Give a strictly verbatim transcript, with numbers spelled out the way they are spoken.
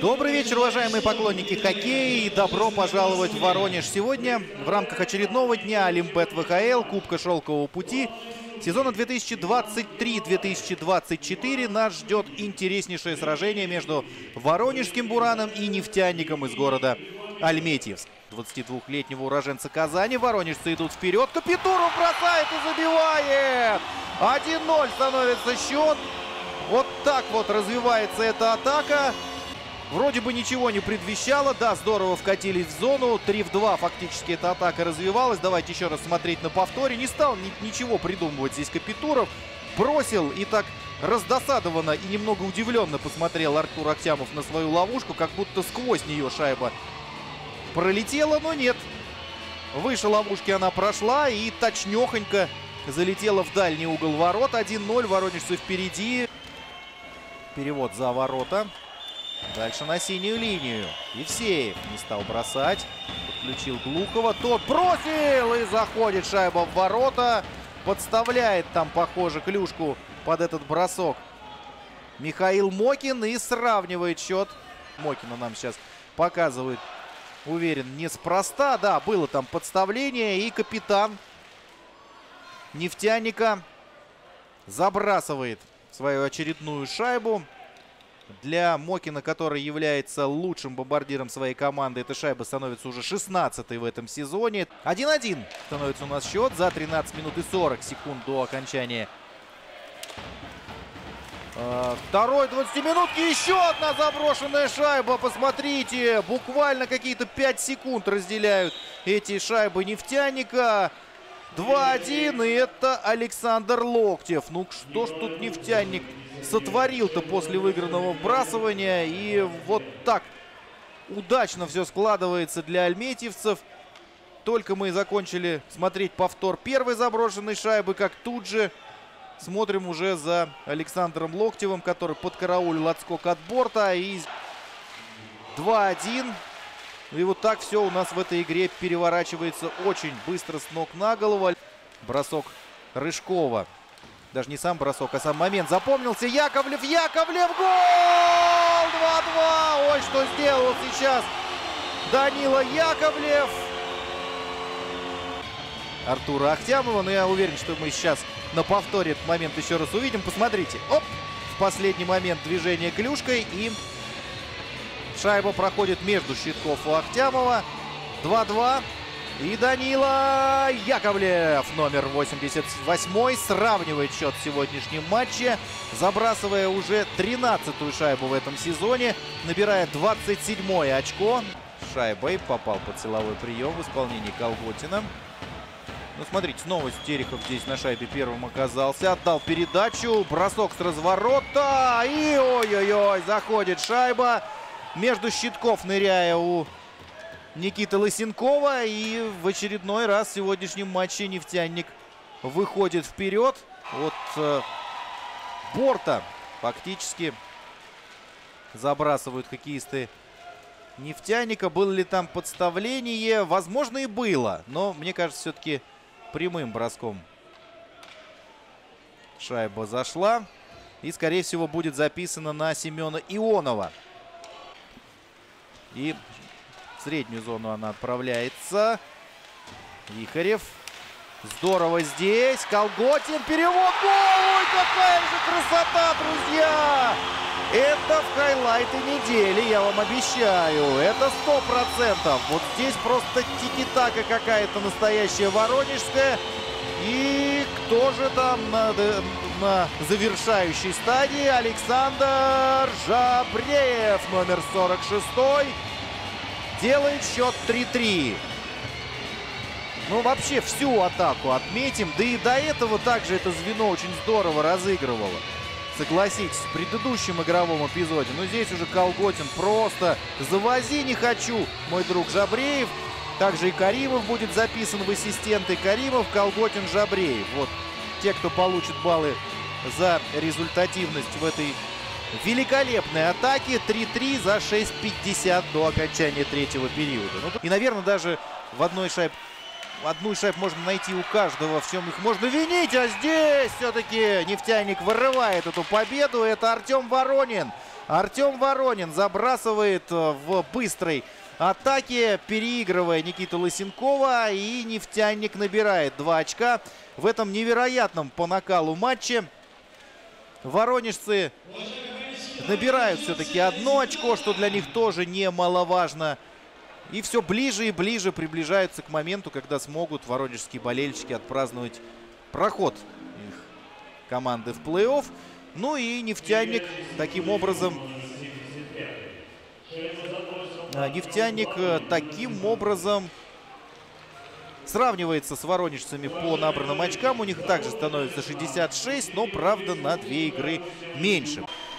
Добрый вечер, уважаемые поклонники хоккея, и добро пожаловать в Воронеж. Сегодня в рамках очередного дня Олимпет ВХЛ, Кубка Шелкового пути сезона две тысячи двадцать три — две тысячи двадцать четыре нас ждет интереснейшее сражение между воронежским Бураном и нефтяником из города Альметьевск. двадцатидвухлетнего уроженца Казани воронежцы идут вперед. Капитуров бросает и забивает! один ноль становится счет. Вот так вот развивается эта атака. Вроде бы ничего не предвещало. Да, здорово вкатились в зону. три в два фактически эта атака развивалась. Давайте еще раз смотреть на повторе. Не стал ни ничего придумывать здесь Капитуров. Бросил и так раздосадованно и немного удивленно посмотрел Артур Ахтямов на свою ловушку. Как будто сквозь нее шайба пролетела, но нет. Выше ловушки она прошла и точнёхонько залетела в дальний угол ворот. один ноль, воронежцы впереди. Перевод за ворота. Дальше на синюю линию. Евсеев не стал бросать. Подключил Глухова. Тот бросил и заходит шайба в ворота. Подставляет там, похоже, клюшку под этот бросок Михаил Мокин и сравнивает счет. Мокина нам сейчас показывает, уверен, неспроста. Да, было там подставление, и капитан нефтяника забрасывает свою очередную шайбу. Для Мокина, который является лучшим бомбардиром своей команды, эта шайба становится уже шестнадцатой в этом сезоне. один один становится у нас счет за тринадцать минут и сорок секунд до окончания э, второй двадцатиминутки. Еще одна заброшенная шайба. Посмотрите, буквально какие-то пять секунд разделяют эти шайбы нефтяника. два один, и это Александр Локтев. Ну что ж тут нефтяник сотворил-то после выигранного вбрасывания. И вот так удачно все складывается для альметьевцев. Только мы закончили смотреть повтор первой заброшенной шайбы, как тут же смотрим уже за Александром Локтевым, который подкараулил отскок от борта. И два один. И вот так все у нас в этой игре переворачивается очень быстро с ног на голову. Бросок Рыжкова. Даже не сам бросок, а сам момент запомнился. Яковлев, Яковлев, гол! два два. Ой, что сделал сейчас Данила Яковлев. Артура Ахтямова. Но я уверен, что мы сейчас на повторе этот момент еще раз увидим. Посмотрите. Оп! В последний момент движение клюшкой. И шайба проходит между щитков у Ахтямова. два два. И Данила Яковлев, номер восемьдесят восемь, сравнивает счет в сегодняшнем матче, забрасывая уже тринадцатую шайбу в этом сезоне, набирая двадцать седьмое очко. Шайбой попал под силовой прием в исполнении Колготина. Ну, смотрите, снова Терехов здесь на шайбе первым оказался. Отдал передачу, бросок с разворота. И ой-ой-ой, заходит шайба между щитков, ныряя у Никиты Лысенкова. И в очередной раз в сегодняшнем матче нефтяник выходит вперед. От э, борта фактически забрасывают хоккеисты нефтяника. Было ли там подставление? Возможно, и было. Но, мне кажется, все-таки прямым броском шайба зашла. И, скорее всего, будет записано на Семена Ионова. И в среднюю зону она отправляется. Вихарев. Здорово здесь. Колготин. Перевод. Ой, какая же красота, друзья! Это в хайлайты недели, я вам обещаю. Это сто процентов. Вот здесь просто тики-така какая-то настоящая воронежская. И кто же там на, на завершающей стадии? Александр Жабреев, номер сорок шесть, делает счет три три. Ну, вообще всю атаку отметим. Да и до этого также это звено очень здорово разыгрывало. Согласитесь, в предыдущем игровом эпизоде. Но здесь уже Колготин просто завози не хочу, мой друг Жабреев. Также и Каримов будет записан в ассистенты. Каримов, Колготин, Жабреев. Вот те, кто получит баллы за результативность в этой великолепной атаке. три три за шесть пятьдесят до окончания третьего периода. Ну, и, наверное, даже в одной шайбе Одну шайбу можно найти у каждого, в чем их можно винить. А здесь все-таки нефтяник вырывает эту победу. Это Артем Воронин. Артем Воронин забрасывает в быстрой атаке, переигрывая Никиту Лысенкова. И «Нефтяник» набирает два очка в этом невероятном по накалу матче. Воронежцы набирают все-таки одно очко, что для них тоже немаловажно. И все ближе и ближе приближаются к моменту, когда смогут воронежские болельщики отпраздновать проход их команды в плей-офф. Ну и «Нефтяник» таким образом... «Нефтяник» таким образом сравнивается с воронежцами по набранным очкам. У них также становится шестьдесят шесть, но, правда, на две игры меньше.